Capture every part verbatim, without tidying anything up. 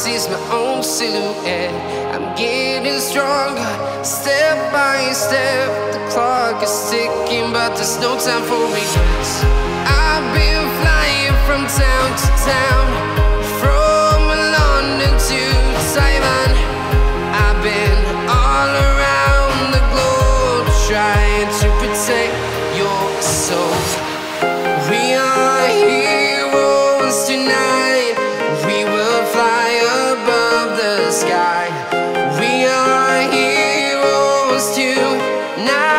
sees my own silhouette. I'm getting stronger, step by step. The clock is ticking, but there's no time for regrets. I've been flying from town to town, from London to Taiwan. I've been all around the globe, trying to protect your soul. We are heroes tonight. We will fly above the sky. We are heroes tonight.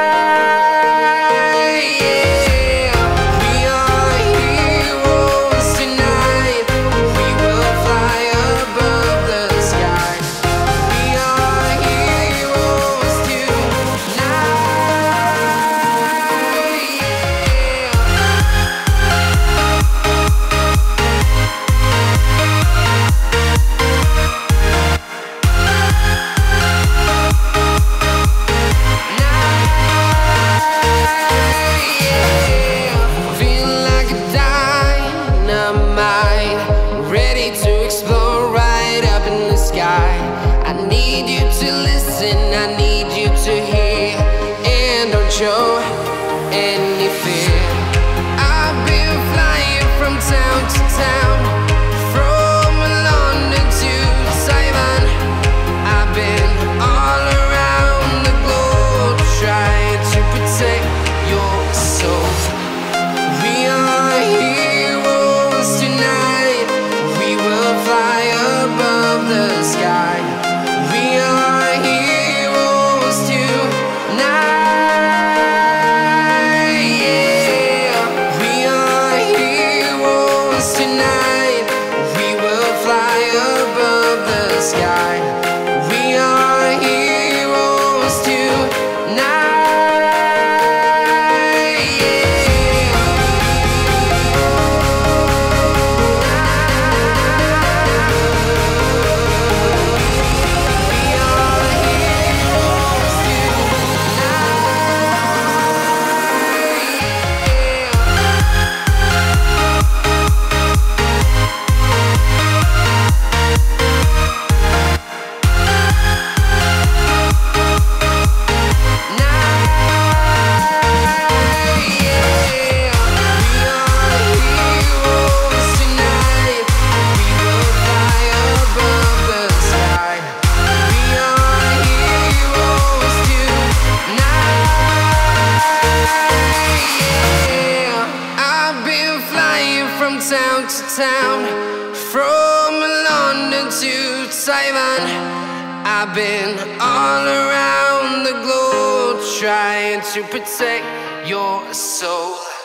Yeah. We are heroes tonight. We will fly above the sky. We are heroes tonight. I need you to listen, I need you to hear, and don't show any fear. I've been flying from town to town, from London to Taiwan. I've been all around the globe, trying to protect your soul. We are heroes tonight. We will fly above the sky. We are heroes tonight. Yeah. We are heroes tonight. We will fly above the sky. We are heroes tonight. Town to town, from London to Taiwan. I've been all around the globe, trying to protect your soul.